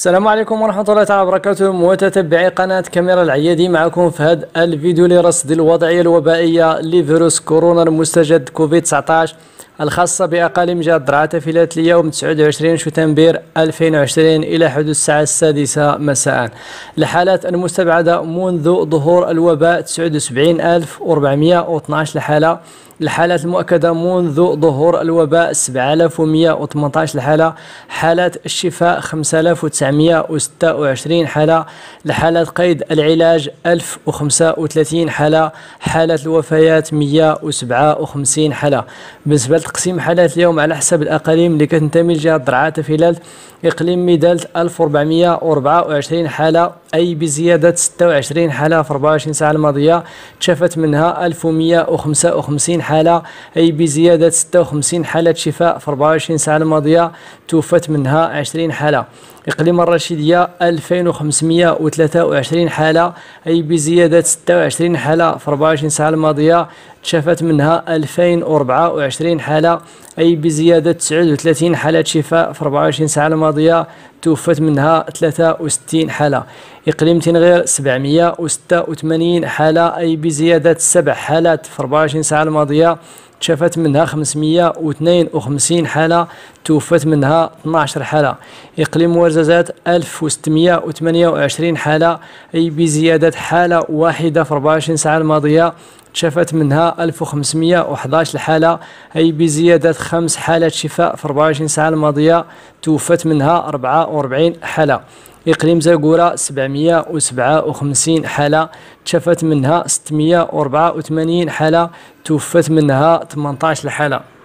السلام عليكم ورحمة الله تعالى وبركاته. متتبعي قناة كاميرا العيادي، معكم في هذا الفيديو لرصد الوضعية الوبائية لفيروس كورونا المستجد كوفيد 19 الخاصة بأقاليم جهة درعا في اليوم 29 شتنبر 2020 إلى حدود الساعة 6 مساء. الحالات المستبعدة منذ ظهور الوباء 79412 حالة. الحالات المؤكدة منذ ظهور الوباء 7118 حالة. حالات الشفاء 5926 حالة. الحالات قيد العلاج 1035 حالة. حالات الوفيات 157 حالة. بالنسبة لتقسيم حالات اليوم على حسب الأقاليم اللي كتنتمي لجهة درعا تفيلات، إقليم ميدالت 1424 حالة، أي بزيادة 26 حالة في 24 ساعة الماضية. تشافت منها 1155 حالة، أي بزيادة 56 حالة شفاء في 24 ساعة الماضية. توفت منها 20 حالة. إقليم الرشيدية 2523 حالة، أي بزيادة 26 حالة في 24 ساعة الماضية. تشافت منها 2024 حالة، أي بزيادة 39 حالة شفاء في 24 ساعة الماضية. توفت منها 63 حالة. إقليم تنغير 786 حالة، أي بزيادة 7 حالات في 24 ساعة الماضية. تشافت منها 552 حالة. توفت منها 12 حالة. إقليم ورزازات 1628 حالة، أي بزيادة حالة واحدة في 24 ساعة الماضية. تشافت منها 1511 حالة، أي بزيادة 5 حالات شفاء في 24 ساعة الماضية. توفت منها 44 حالة. إقليم زاكورا 757 حالة، تشافت منها 684 حالة. توفت منها 18 حالة.